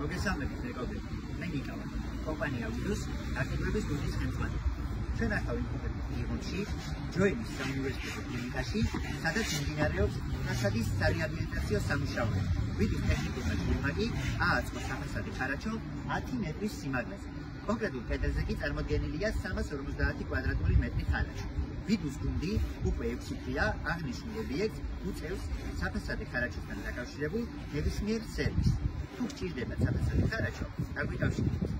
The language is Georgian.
მოგესალმებით მეგობრებო, მე ნიკავა, კომპანია ვიდუს არქიტექტურის გუნდის ხელმძღვანელი. ჩვენ ახლა ვიმყოფებით პირმონში, ჯოინის საუნივერსიტეტო კლინიკაში, სადაც მიმდინარეობს ფასადის სარეაბილიტაციო სამუშაოები. ვიდუს ტექნიკურმა ჯგუფმა კი ააწყო საფასადი ხარაჩო 10 მეტრის სიმაღლეზე. კონკრეტულ კედელზე კი წარმოდგენილია 350 კვადრატული მეტრი ხარაჩო. ვიდუს გუნდი უკვე 6 დღეა აღნიშნულ ობიექტს უწევს საფასადი ხარაჩოსთან დაკავშირებულ ნებისმიერ სერვისს. თუ გჭირდებათ საფასადი ხარაჩო, დაგვიკავშირდეთ.